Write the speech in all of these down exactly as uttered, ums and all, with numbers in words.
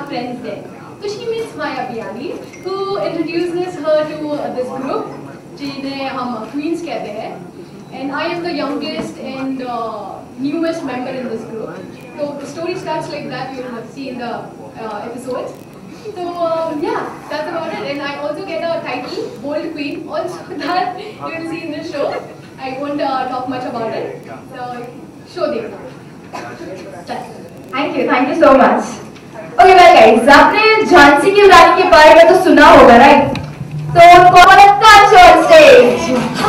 friends there. So she meets Maya Biani, who introduces her to uh, this group, जिन्हें हम Queens कहते हैं. And I am the youngest and uh, newest member in this group. So the story starts like that. You will see in the uh, episodes. So um, yeah, that's about it. And I also get a title, Bold Queen. Also that you will see in this show. I won't uh, talk much about it. So show them. Thank you, thank you so much. Okay, well guys, आपने झांसी की रानी के बारे में तो सुना होगा, right? So कौन comes on stage?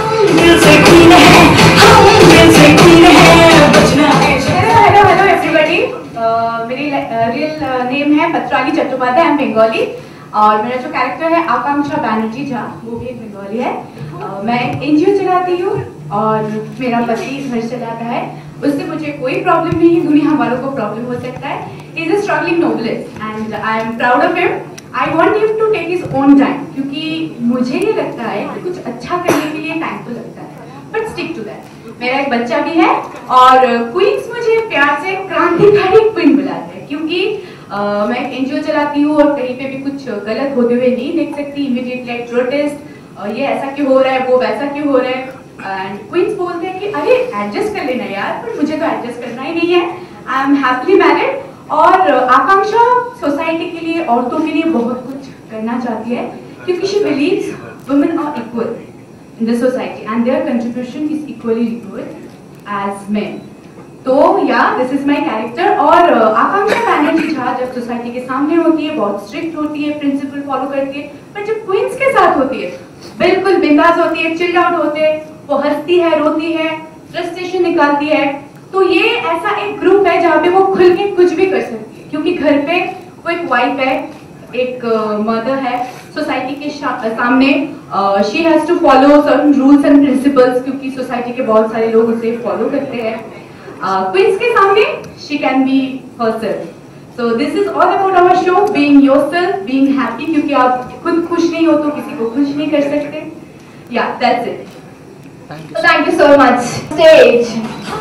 Hello, hello everybody. Uh, मेरी रियल नेम है पत्राली चट्टोपाध्याय. I'm Bengali. और मेरा जो कैरेक्टर है आकांक्षा बैनर्जी झा, वो भी एक बंगाली है. uh, मैं एनजीओ चलाती हूँ और मेरा पति घर चलाता है. उससे मुझे कोई प्रॉब्लम नहीं है, दुनिया वालों को प्रॉब्लम हो सकता है. He is a struggling novelist and I am proud of him. I want him to take his own time, क्योंकि मुझे ये लगता है कि कुछ अच्छा करने के लिए टाइम तो लगता है. But stick to that. मेरा एक बच्चा भी है और क्वींस मुझे प्यार से क्रांतिकारी क्वीन बुलाते हैं, क्योंकि Uh, मैं एक एनजीओ चलाती हूँ और कहीं पे भी कुछ गलत होते हुए नहीं देख सकती. इमीडिएटली लाइक प्रोटेस्ट, ये ऐसा क्यों हो रहा है, वो वैसा क्यों हो रहा है. एंड क्वींस बोलते हैं कि अरे एडजस्ट कर लेना यार, पर मुझे तो एडजस्ट करना ही नहीं है. I am happily married. और आकांक्षा सोसाइटी के लिए, औरतों के लिए बहुत कुछ करना चाहती है, क्योंकि she believes women are equal in the society and their contribution is equally good as men. तो या दिस इज माय कैरेक्टर. और आकांक्षा बैनर्जी झा जब सोसाइटी के सामने होती है बहुत स्ट्रिक्ट होती है, प्रिंसिपल फॉलो करती है, पर जब क्वींस के साथ होती है बिल्कुल बिंदास होती है, चिल्ड आउट होते हैं, वो हंसती है, रोती है, फ्रस्ट्रेशन निकालती है. तो ये ऐसा एक ग्रुप है जहाँ पे वो खुल के कुछ भी कर सकती है, क्योंकि घर पे वो एक वाइफ है, एक मदर uh, है. सोसाइटी के सामने she has to follow certain rules and principles, क्योंकि सोसाइटी के बहुत सारे लोग उसे फॉलो करते हैं. क्वींस के सामने she can be herself. So this is all about our show, being yourself, being happy, क्योंकि आप खुद खुश नहीं हो तो किसी को खुश नहीं कर सकते. Yeah, that's it. Thank you. So thank you so much. Stage.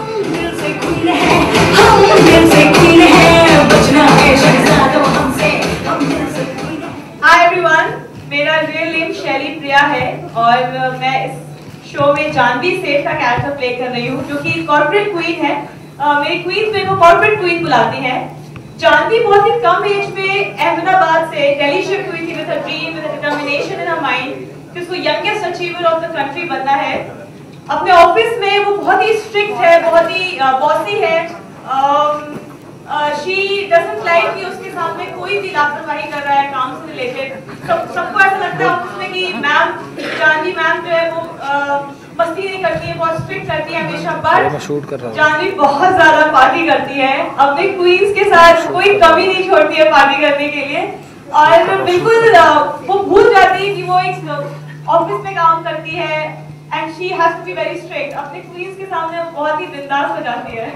Hi everyone, मेरा रियल नेम शैली प्रिया है और मैं इस शो में जानवी सेठ का कैरेक्टर प्ले कर रही हूँ, जो कि कॉर्पोरेट क्वीन है. uh, मेरी क्वीन मेरे को कॉर्पोरेट क्वीन बुलाती है. जानवी बहुत ही कम एज में अहमदाबाद से दिल्ली शिफ्ट हुई थी with a dream, with a determination in her mind कि उसको youngest achiever of the country बनना है. अपने ऑफिस में वो बहुत ही स्ट्रिक्ट है, बहुत ही बॉसी uh, है. शी डजंट लाइक कि उसके सामने कोई भी लापरवाही कर रहा है काम से रिलेटेड. सब सबको ऐसा लगता है ऑफिस में कि मैम जानवी मैम जो है वो uh, मस्ती नहीं करती है, बहुत स्ट्रिक्ट करती है हमेशा. बट जानवी बहुत ज्यादा पार्टी करती है, अपने क्वींस के साथ कोई कमी नहीं छोड़ती है पार्टी करने के लिए. और बिल्कुल uh, वो भूल जाती है कि वो एक ऑफिस में काम करती है and she has to be very strict. अपने क्वींस के सामने वो बहुत ही बिंदास हो जाती है.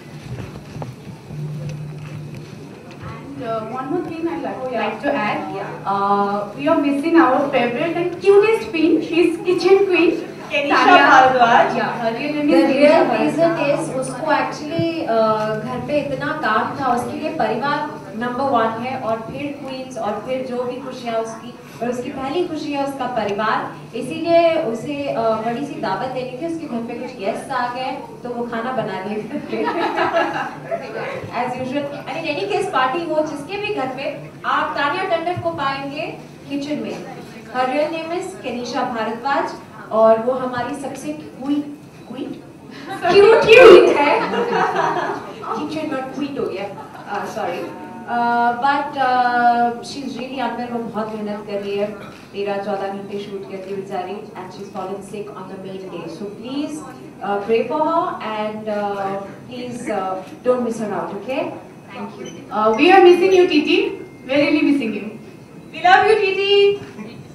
Uh, one more thing I'd like, oh, yeah. like to add. Yeah. Uh, we are missing our favorite and cutest queen. She's kitchen queen. Kenisha Bhardwaj. Yeah, her real name The is real reason is उसको actually घर पे इतना काम था, उसके लिए परिवार number one है और फिर क्वींस और फिर जो भी खुशियाँ उसकी, और उसकी पहली खुशी है उसका परिवार. इसीलिए उसे बड़ी सी दावत देनी थी. उसके घर पे कुछ गेस्ट आ गए तो वो खाना बना लिए as usual. And in any case party हो जिसके भी घर पे, आप तानिया टंडन को पाएंगे किचन में. Her real name is Kenisha Bhardwaj और वो हमारी सबसे क्वीट क्वीट क्यूट क्यूट है. किचन नॉट क्वीट हो गया, sorry. But she is really अंदर, वो बहुत मेहनत कर रही है. तेरह चौदह घंटे शूट करती है बेचारी and she is falling sick on the main day. So please pray for her and please don't miss her out. Okay, thank you. We are missing you TT, we are really missing you. We love you TT.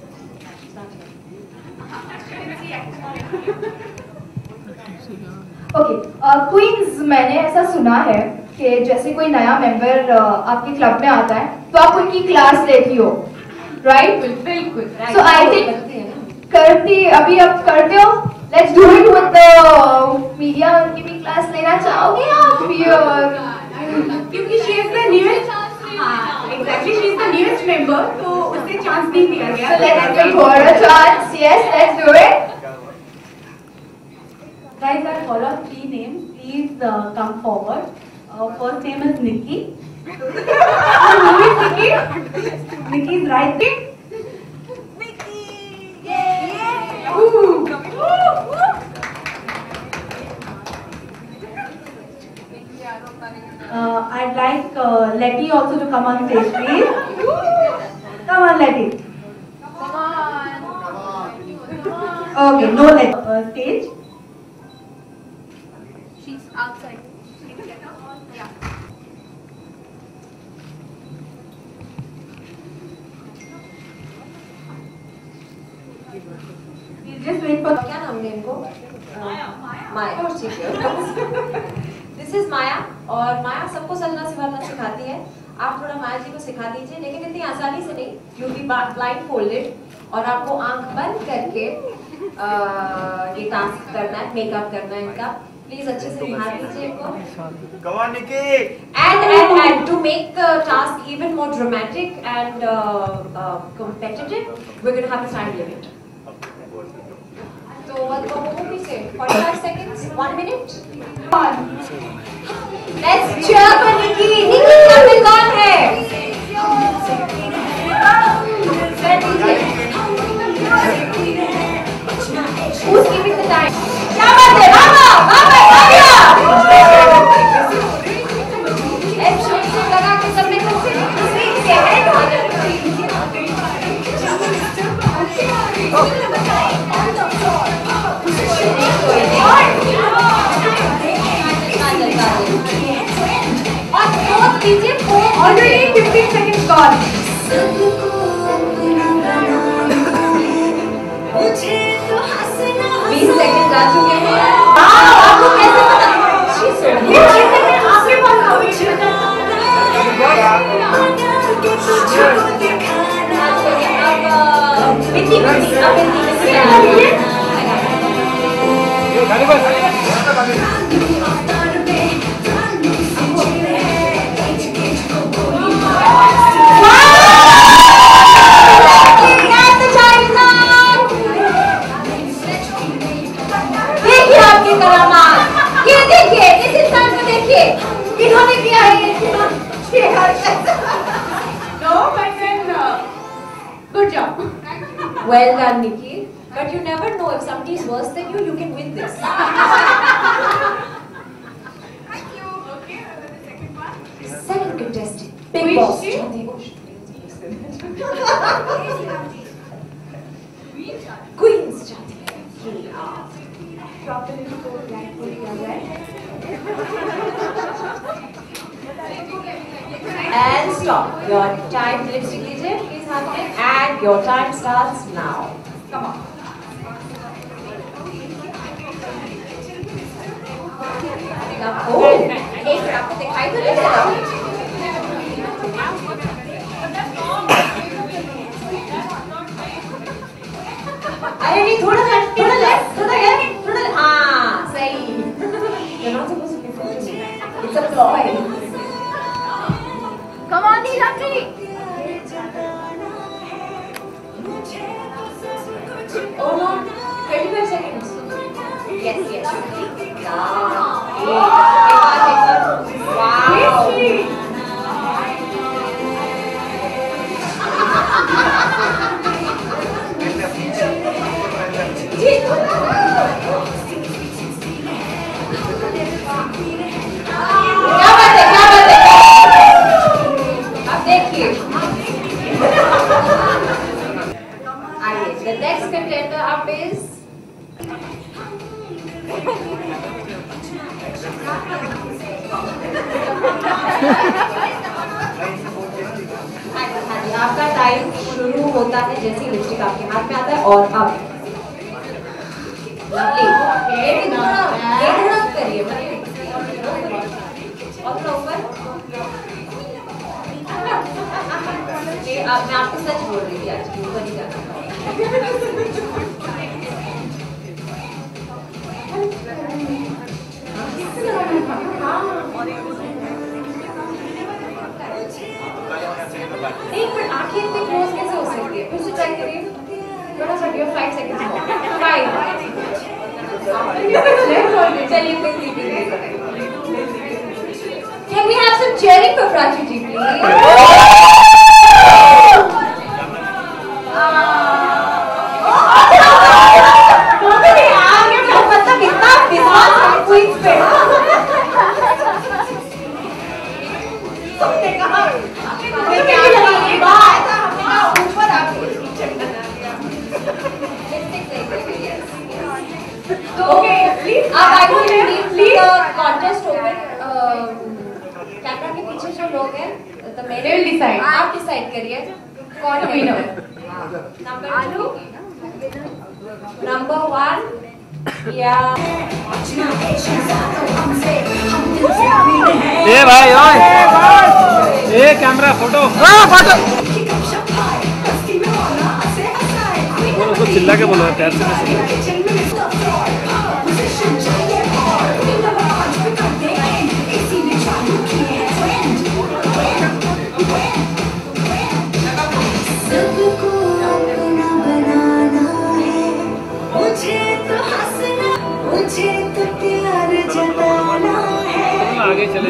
Okay queens, मैंने ऐसा सुना है कि जैसे कोई नया member uh, आपके club में आता है तो आप उनकी क्लास लेती हो, राइट? बिल्कुल. सो आई थिंक करती अभी आप करते हो. Let's do it with the media. उनकी भी क्लास लेना चाहोगे आप? क्योंकि शी इज द न्यूएस्ट. हां एग्जैक्टली, शी न्यूएस्ट मेंबर, तो उसे चांस नहीं दिया गया। So let's give her a chance. Yes, let's do it. Guys, I call out three names. Please uh, come forward. Uh, first name is Nikki. Who is Nikki? Nikki is right. Nikki! Yay! Woo! Uh, I'd like uh, Letty also to come on stage, please. Come on, Letty. Come on. Okay, no Letty. Uh, stage. She's outside. Yeah. Please just wait for. क्या नाम है इनको? माया। ठीक है। This is माया और माया सबको चलना सिखाना सिखाती है। आप थोड़ा माया जी को सिखा दीजिए, लेकिन इतनी आसानी से नहीं। You be blindfolded और आपको आंख बंद करके ये टास्क करना है, मेकअप करना है इनका। प्लीज अच्छे से निहार लीजिए इनको। Come on, Nikki. And and and to make the task even more dramatic and uh, uh, competitive, we're going to have a time limit. So what what would we say? forty-five seconds, one minute. on. Let's cheer for Nikki. Nikki घर में कौन है? Who's giving the time? क्या बात है? मामा, मामा, मामा! Let's show you लगा के सबने कुछ कुछ से है और फोन दीजिए phone Already fifteen seconds gone. बीस सेकंड जा चुके हैं। आपको कैसे पता? आपके पास आओ। अब बिंदी बिंदी अब बिंदी देखिए आपकी करामात। ये देखिए इस इंसान को देखिए इन्होंने किया है ये No, but then, uh, good job. Well done, Nikki. But you never know if somebody is worse than you, you can win this. Thank you. Okay, and then the second one. Second contestant, Big Who is Boss. she? Queen's Jati. Drop the little coat blindfolding on that. And stop. Your time, lipstick लीजिए, please हाथ में. And your time starts now. Come on. आपको एक minute आपको दिखाई तो नहीं दे रहा? अरे नहीं थोड़ा लेफ्ट थोड़ा लेफ्ट थोड़ा लेफ्ट थोड़ा हाँ सही। You're not supposed to be focusing. It's a ploy. Come on, Neelati. Oh no, twenty-five seconds. Yes, yes. Yeah. Wow. क्या बात है क्या बात है अब देखिए आइए the next contender up is आपका टाइम शुरू होता है जैसे ही लिपस्टिक आपके हाथ में आता है और अब लवली ये भी थोड़ा ये थोड़ा करिए और थोड़ा ऊपर ये आप मैं आपको सच बोल रही थी आज ऊपर ही जाना एक मिनट फाइव सेकंड्स फाइव चलिए Can we have some cheering for Prachi ji, please? मतलब इतना विश्वास है क्वींस पे। तुमने कहा ऊपर आपको तो आप I will leave the contest open. Camera के पीछे जो लोग हैं तो मेरे विल डिसाइड, आप डिसाइड करिए कौन है winner. Number two, number one या ए भाई ओए ए कैमरा फोटो हां फोटो बोलो उसको चिल्ला के बोलो प्यार से आगे चले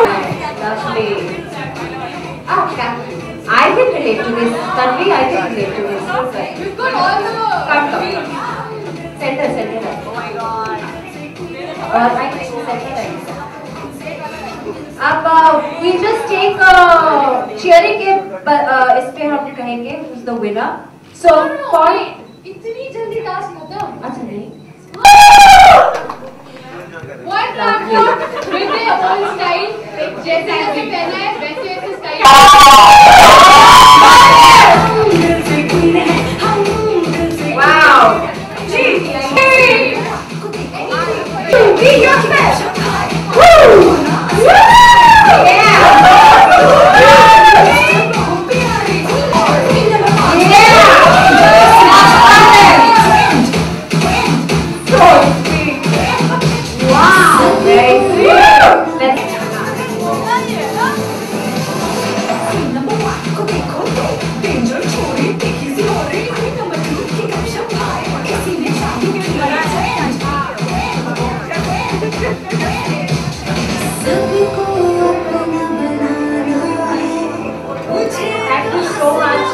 I can relate to this. Tanvi, I can relate to this. We've got all the Come, come. Center, center. Oh my god. Uh, right, center, right. अब we just take cheering के इस पे हम कहेंगे who's the winner. So point. इतनी जल्दी task खत्म। अच्छा नहीं। One laptop with their own style, जैसे जैसे पहना है वैसे वैसे style. Wow. Be your best. Woo! Yeah. Thank you so much.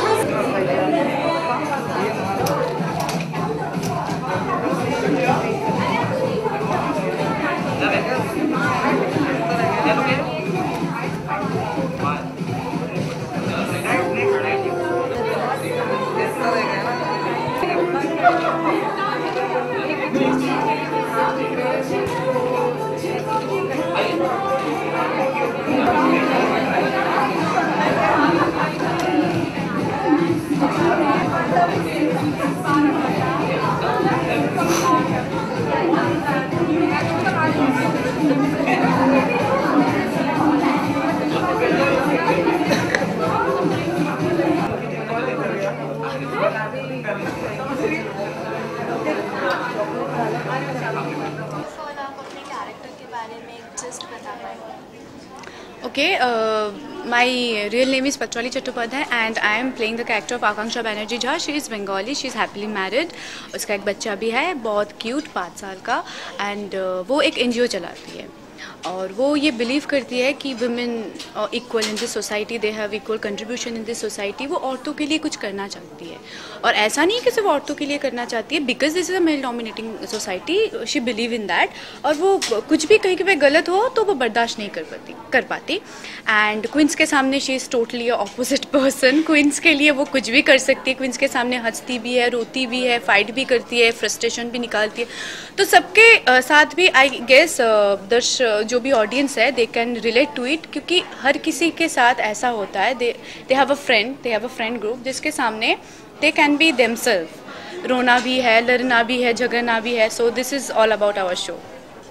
Okay, uh, my real name is Patrali Chattopadhyay and I am playing the character of Akanksha Banerjee Jha. She is Bengali, she is happily married. उसका एक बच्चा भी है, बहुत cute पाँच साल का, and uh, वो एक एन जी ओ चलाती है और वो ये बिलीव करती है कि women equal in this society, they have equal contribution in this society. वो औरतों के लिए कुछ करना चाहती है और ऐसा नहीं कि सिर्फ औरतों के लिए करना चाहती है, because this is a male dominating society, she believe in that. और वो कुछ भी कहीं पे गलत हो तो वो बर्दाश्त नहीं कर पाती कर पाती एंड क्वींस के सामने she is totally opposite person. Queens के लिए वो कुछ भी कर सकती है, क्वींस के सामने हंसती भी है, रोती भी है, फाइट भी करती है, फ्रस्ट्रेशन भी निकालती है। तो सबके uh, साथ भी आई गेस दर्श जो भी ऑडियंस है they can relate to it, क्योंकि हर किसी के साथ ऐसा होता है, they they have a friend they have a friend group जिसके सामने दे कैन बी देमसेल्फ। रोना भी है, लड़ना भी है, झगड़ना भी है। So this is all about our show.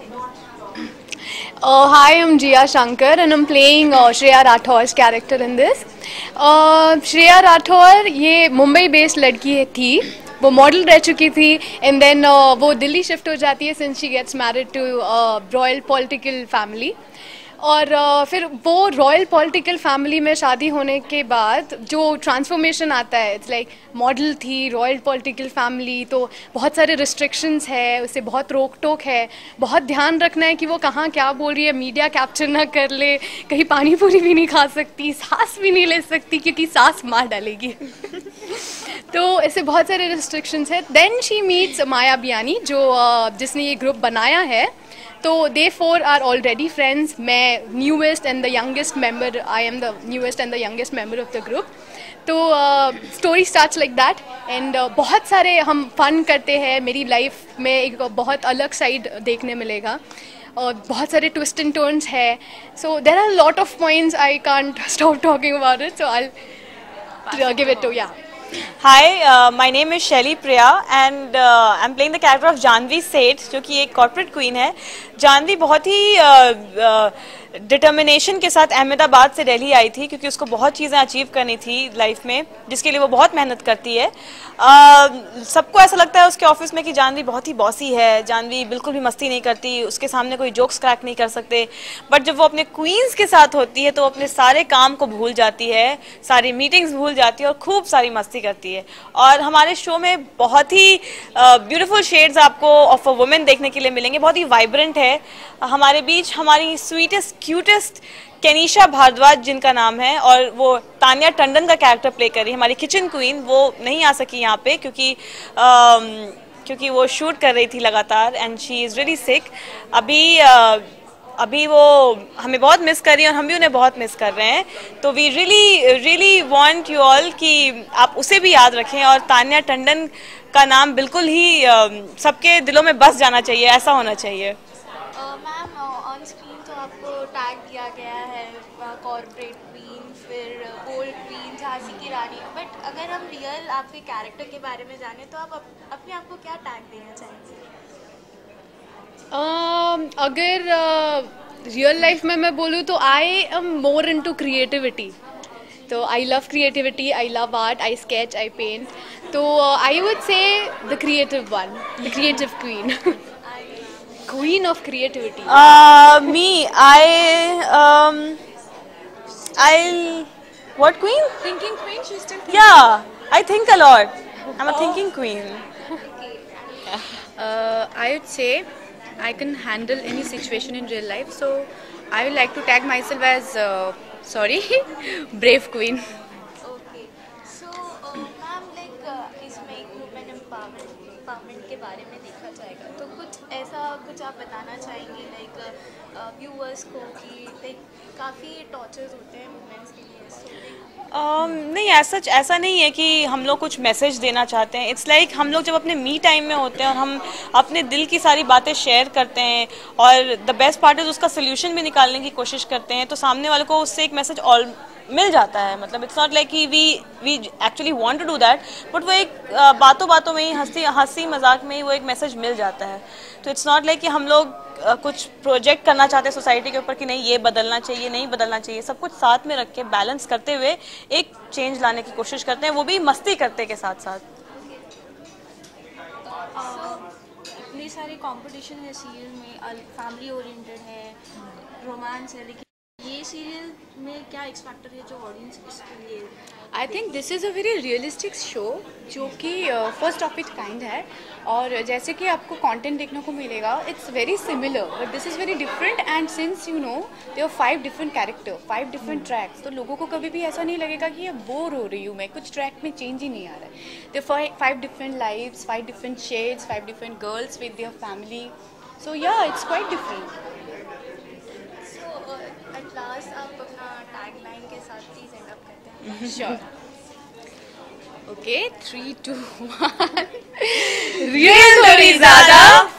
Uh, hi, I'm Jia Shankar and I'm playing uh, Shreya Rathor's character in this. Uh, Shreya Rathor ये मुंबई बेस्ड लड़की थी, वो मॉडल रह चुकी थी एंड देन uh, वो दिल्ली शिफ्ट हो जाती है since she gets married to royal political family. और uh, फिर वो रॉयल पॉलिटिकल फैमिली में शादी होने के बाद जो ट्रांसफॉर्मेशन आता है, इट्स लाइक मॉडल थी, रॉयल पॉलिटिकल फैमिली, तो बहुत सारे रिस्ट्रिक्शंस है, उससे बहुत रोक टोक है, बहुत ध्यान रखना है कि वो कहाँ क्या बोल रही है, मीडिया कैप्चर ना कर ले, कहीं पानी पूरी भी नहीं खा सकती, सांस भी नहीं ले सकती क्योंकि सांस मार डालेगी तो ऐसे बहुत सारे रिस्ट्रिक्शंस है। Then she meets Maya Biyani जो uh, जिसने ये ग्रुप बनाया है, तो they four are already friends. मैं newest and the youngest member, I am the newest and the youngest member of the group. तो story starts like that and बहुत सारे हम फन करते हैं। मेरी लाइफ में एक बहुत अलग साइड देखने मिलेगा और बहुत सारे ट्विस्ट एंड टर्न्स है। So there are lot of points, I can't stop talking about it, so I give it to या Hi, uh, my name is Shelly Priya and uh, I'm playing the character of Janvi Seth, जो कि एक corporate queen है। जानवी बहुत ही determination uh, uh, के साथ अहमदाबाद से दिल्ली आई थी क्योंकि उसको बहुत चीज़ें अचीव करनी थी लाइफ में, जिसके लिए वो बहुत मेहनत करती है। uh, सबको ऐसा लगता है उसके ऑफिस में कि जानवी बहुत ही बॉसी है, जानवी बिल्कुल भी मस्ती नहीं करती, उसके सामने कोई जोक्स क्रैक नहीं कर सकते। बट जब वो अपने क्वींस के साथ होती है तो वो अपने सारे काम को भूल जाती है, सारी मीटिंग्स भूल जाती है और खूब सारी मस्ती करती है। और हमारे शो में बहुत ही ब्यूटीफुल शेड्स आपको ऑफ अ वुमेन देखने के लिए मिलेंगे, बहुत ही वाइब्रेंट है। हमारे बीच हमारी स्वीटेस्ट क्यूटेस्ट केनिशा भारद्वाज जिनका नाम है, और वो तान्या टंडन का कैरेक्टर प्ले कर रही है, हमारी किचन क्वीन। वो नहीं आ सकी यहाँ पे क्योंकि uh, क्योंकि वो शूट कर रही थी लगातार and she is really sick. अभी uh, अभी वो हमें बहुत मिस कर रही है और हम भी उन्हें बहुत मिस कर रहे हैं। तो we really really want you all कि आप उसे भी याद रखें और तान्या टंडन का नाम बिल्कुल ही uh, सबके दिलों में बस जाना चाहिए, ऐसा होना चाहिए। मैम ऑन स्क्रीन तो आपको टैग दिया गया है कॉर्पोरेट क्वीन, फिर बोल्ड क्वीन, झांसी की रानी, बट अगर हम रियल आपके कैरेक्टर के बारे में जाने तो आप अप, अपने आप को क्या टैग देना चाहेंगे? uh, अगर रियल uh, लाइफ में मैं बोलूँ तो I am more into creativity. तो I love creativity, I love art, I sketch, I paint. तो I would say the creative one, the creative queen, queen of creativity. Uh, me, I, um, I'll, what queen? Thinking queen, she's still thinking. Yeah, I think a lot. I'm a oh. thinking queen. Uh, I would say I can handle any situation in real life, so I would like to tag myself as, uh, sorry, brave queen. Okay, so uh, ma'am, like uh, इसमें एक women empowerment empowerment के बारे में देखा जाएगा, तो कुछ ऐसा कुछ आप बताना चाहेंगे लाइक व्यूअर्स को कि लाइक काफ़ी टॉर्चर्स होते हैं वुमेन्स के लिए, so Um, नहीं ऐसा ऐसा नहीं है कि हम लोग कुछ मैसेज देना चाहते हैं। इट्स लाइक like, हम लोग जब अपने मी टाइम में होते हैं और हम अपने दिल की सारी बातें शेयर करते हैं और द बेस्ट पार्ट इज उसका सोल्यूशन भी निकालने की कोशिश करते हैं, तो सामने वाले को उससे एक मैसेज ऑल मिल जाता है। मतलब इट्स नॉट लाइक कि we we actually want to do that, but वो एक बातों बातों में ही हंसी हंसी मजाक में ही वो एक मैसेज मिल जाता है। तो इट्स नॉट लाइक कि हम लोग Uh, कुछ प्रोजेक्ट करना चाहते हैं सोसाइटी के ऊपर कि नहीं ये बदलना चाहिए, नहीं बदलना चाहिए। सब कुछ साथ में रख के बैलेंस करते हुए एक चेंज लाने की कोशिश करते हैं, वो भी मस्ती करते के साथ साथ। इतने सारे कंपटीशन है सीरियल में, फैमिली ओरिएंटेड है, रोमांस है, लेकिन ये सीरियल में क्या एक्स फैक्टर है जो ऑडियंस इसके लिए? I think this is a very realistic show जो कि फर्स्ट ऑफ इट काइंड है, और जैसे कि आपको कंटेंट देखने को मिलेगा it's very similar but this is very different. And since you know they are five different character, five different tracks, तो लोगों को कभी भी ऐसा नहीं लगेगा कि ये बोर हो रही हूँ मैं, कुछ ट्रैक में चेंज ही नहीं आ रहा है। They five different lives, five different shades, five different girls with their family, so yeah it's quite different. At last आप अपना टैगलाइन के साथ प्लीज एंड अप करते हैं। Sure, okay, three two one. Real थोड़ी ज़्यादा,